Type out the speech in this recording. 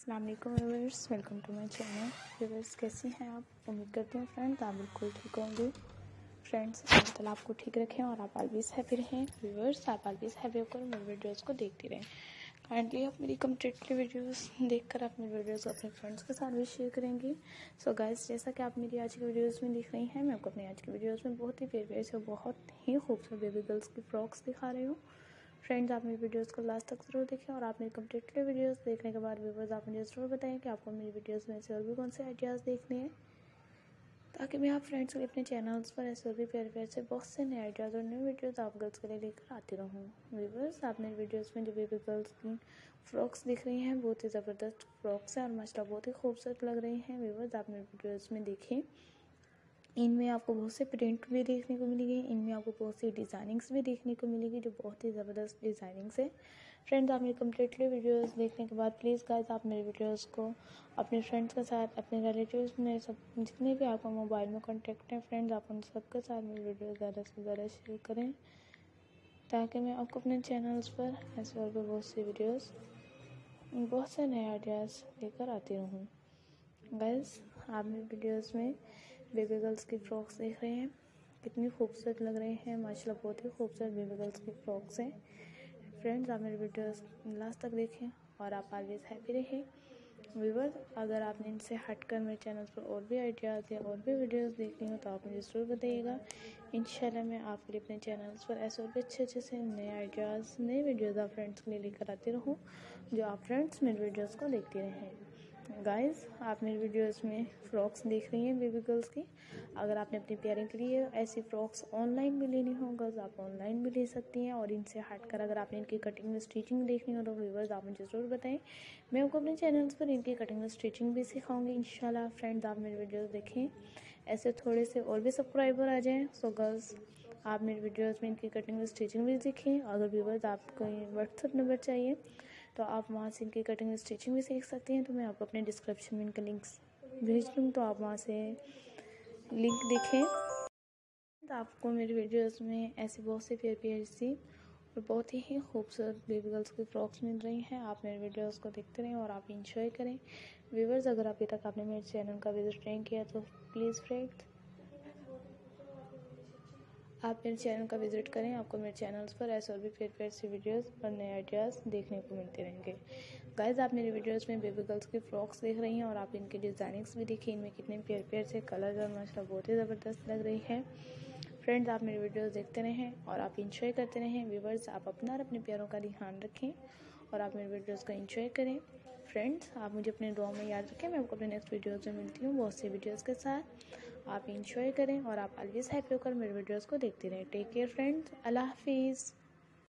अस्सलाम वालेकुम viewers, welcome to my channel. Viewers कैसे हैं आप? उम्मीद करती हूँ फ्रेंड्स आप बिल्कुल ठीक होंगे। फ्रेंड्स अल्लाह ताला आपको ठीक रखें और आप ऑलवेज हैप्पी रहें। व्यूअर्स आप ऑलवेज हैप्पी होकर मेरे वीडियोस को देखते रहें। काइंडली आप मेरी कंप्लीटली वीडियोस देखकर आप मेरे वीडियोस अपने फ्रेंड्स के साथ भी शेयर करेंगे। सो गाइस, जैसा कि आप मेरी आज की वीडियोस में देख रही हैं, मैं आपको अपनी आज की वीडियोस में बहुत ही प्यारे से बहुत ही खूबसूरत बेबी गर्ल्स की फ्रॉक्स दिखा रही हूँ। फ्रेंड्स आप मेरी वीडियोस को लास्ट तक ज़रूर देखें और आप मेरी कंप्लीटली वीडियोस देखने के बाद व्यूअर्स आप मुझे ज़रूर बताएं कि आपको मेरी वीडियोस में ऐसे और भी कौन से आइडियाज़ देखने हैं, ताकि मैं आप फ्रेंड्स के अपने चैनल्स पर ऐसे और भी प्यारे प्यारे से बहुत से नए आइडियाज़ और न्यू वीडियोस आप गर्ल्स के लिए लेकर आती रहूँ। व्यूअर्स आप मेरी वीडियोस में जो बेबी गर्ल्स की फ्रॉक्स दिख रही हैं बहुत ही ज़बरदस्त फ्रॉक्स हैं और माशाल्लाह बहुत ही खूबसूरत लग रही हैं। व्यूअर्स आप मेरी वीडियोज़ में देखें, इनमें आपको बहुत से प्रिंट भी देखने को मिलेंगे, इनमें आपको बहुत सी डिज़ाइनिंग्स भी देखने को मिलेगी जो बहुत ही ज़बरदस्त डिज़ाइनिंग्स है। फ्रेंड्स आप मेरी कम्प्लीटली वीडियोस देखने के बाद प्लीज़ गाइस आप मेरे वीडियोस को अपने फ्रेंड्स के साथ, अपने रिलेटिव्स में, सब जितने भी आपको मोबाइल में कॉन्टेक्ट हैं फ्रेंड्स आप उन सबके साथ मेरी वीडियो ज़्यादा से ज़्यादा शेयर करें, ताकि मैं आपको अपने चैनल्स पर ऐसे और भी बहुत सी वीडियोज़, बहुत से नए आइडियाज़ लेकर आती रहूँ। गाइस आप मेरी वीडियोस में बेबी गर्ल्स की फ्रॉक्स देख रहे हैं, कितनी खूबसूरत लग रहे हैं माशाल्लाह, बहुत ही खूबसूरत बेबी गर्ल्स की फ्रॉक्स हैं। फ्रेंड्स आप मेरी वीडियोस लास्ट तक देखें और आप ऑलवेज हैप्पी रहें। व्यूअर्स अगर आपने इनसे हटकर मेरे चैनल पर और भी आइडियाज़ या और भी वीडियोस देखनी हो तो आप मुझे ज़रूर बताइएगा। इंशाल्लाह मैं आपके लिए अपने चैनल्स पर ऐसे और भी अच्छे से नए आइडियाज़, नए वीडियोज़ आप फ्रेंड्स के लिए लेकर आती रहूँ, जो आप फ्रेंड्स मेरे वीडियोज़ को देखते रहें। गाइस आप मेरी वीडियोस में फ़्रॉक्स देख रही हैं बेबी गर्ल्स की। अगर आपने अपनी पेयरिंग के लिए ऐसी फ़्रॉक्स ऑनलाइन भी लेनी हो गर्ल्स, आप ऑनलाइन भी ले सकती हैं। और इनसे हटकर अगर आपने इनकी कटिंग में स्टिचिंग देखनी हो तो व्यूअर्स आप मुझे ज़रूर बताएं, मैं आपको अपने चैनल्स पर इनकी कटिंग में स्टिचिंग भी सिखाऊंगी इंशाल्लाह। फ्रेंड्स आप मेरी वीडियोज़ देखें, ऐसे थोड़े से और भी सब्सक्राइबर आ जाएँ। सो गर्ल्स आप मेरी वीडियोज़ में इनकी कटिंग में स्टिचिंग भी सीखें। अगर व्यूअर्स आपको व्हाट्सअप नंबर चाहिए तो आप वहाँ से इनकी कटिंग में स्टिचिंग भी सीख सकती हैं, तो मैं आपको अपने डिस्क्रिप्शन में इनके लिंक्स भेज दूँ, तो आप वहाँ से लिंक देखें। तो आपको मेरी वीडियोस में ऐसी बहुत सी प्यारी प्यारी सी और बहुत ही खूबसूरत बेबी गर्ल्स की फ्रॉक्स मिल रही हैं। आप मेरे वीडियोस को देखते रहें और आप इंजॉय करें। व्यूअर्स अगर अभी तक आपने मेरे चैनल का विजिट नहीं किया तो प्लीज़ फ्रेंड्स आप मेरे चैनल का विजिट करें, आपको मेरे चैनल्स पर ऐसे और भी प्यार सी वीडियोस और नए आइडियाज़ देखने को मिलते रहेंगे। गाइस आप मेरे वीडियोस में बेबी गर्ल्स की फ्रॉक्स देख रही हैं और आप इनकी डिज़ाइनिंग्स भी देखिए, इनमें कितने प्यार से कलर और माशाल्लाह बहुत ही ज़बरदस्त लग रही है। फ्रेंड्स आप मेरे वीडियोस देखते रहें और आप इंजॉय करते रहें। व्यूवर्स आप अपना और अपने प्यारों का ध्यान रखें और आप मेरे वीडियोस का इंजॉय करें। फ्रेंड्स आप मुझे अपने दुआ में याद रखें। मैं आपको अपने नेक्स्ट वीडियोस में मिलती हूँ बहुत सी वीडियोस के साथ। आप इंजॉय करें और आप ऑलवेज हैप्पी होकर मेरे वीडियोस को देखते रहें। टेक केयर फ्रेंड्स, अल्लाह हाफिज़।